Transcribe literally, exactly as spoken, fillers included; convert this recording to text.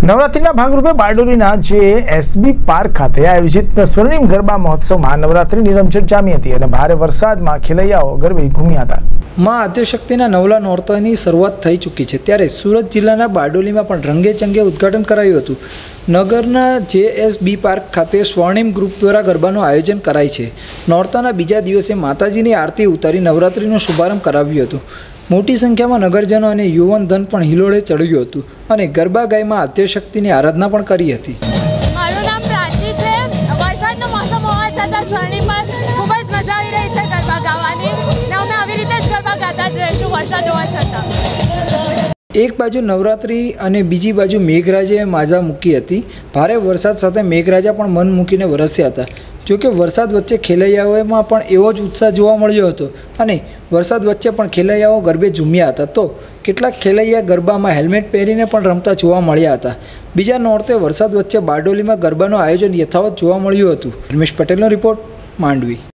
નવરાત્રિના ભાગરૂપે બારડોલીના જે એસબી પાર્ક ખાતે આયોજિત સ્વર્ણિમ ગરબા મહોત્સવમાં નવરાત્રિની રમઝટ જામી હતી અને ભારે વરસાદમાં ખેલૈયાઓ ગરબે ઘૂમ્યા હતા। માં આદ્યશક્તિના નવલા નોરતાની શરૂઆત થઈ ચૂકી છે ત્યારે સુરત જિલ્લાના બારડોલીમાં પણ રંગેચંગે ઉદ્ઘાટન કરાયું હતું। નગરના જે એસબી પાર્ક ખાતે સ્વર્ણિમ ગ્રુપ દ્વારા ગરબાનું આયોજન કરાય છે। નોરતાના બીજા દિવસે માતાજીની આરતી ઉતારી નવરાત્રિનો શુભારંભ કરાવ્યું હતું। મોટી સંખ્યામાં નગરજનો અને યુવાન ધન પણ હિલોળે ચડ્યું હતું અને ગરબા ગાયમાં આદ્યશક્તિની આરાધના પણ કરી હતી। મારું નામ પ્રાચી છે। વરસાદનો મોસમ હોવા છતાં સ્વર્ણિમમાં ખૂબ જ મજા આવી રહી છે ગરબા ગાવાની ને અમે આવી રીતે જ ગરબા ગાતા જ રહીશું વરસાદ હોવા છતાં। એક બાજુ નવરાત્રિ અને બીજી બાજુ મેઘરાજાએ માજા મૂકી હતી। ભારે વરસાદ સાથે મેઘરાજા પણ મન મૂકીને વરસ્યા હતા। જોકે વરસાદ વચ્ચે ખેલૈયાઓમાં પણ એવો જ ઉત્સાહ જોવા મળ્યો હતો અને વરસાદ વચ્ચે પણ ખેલૈયાઓ ગરબે ઝૂમ્યા હતા તો કેટલાક ખેલૈયા ગરબામાં હેલ્મેટ પહેરીને પણ રમતા જોવા મળ્યા હતા। બીજા નોરતે વરસાદ વચ્ચે બારડોલીમાં ગરબાનું આયોજન યથાવત જોવા મળ્યું હતું। રમેશ પટેલનો રિપોર્ટ, માંડવી।